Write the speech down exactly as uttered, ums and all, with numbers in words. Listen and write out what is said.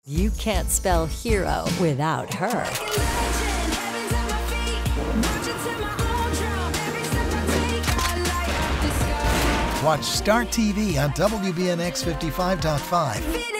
You can't spell hero without her. Watch Start T V on W B N X fifty-five point five.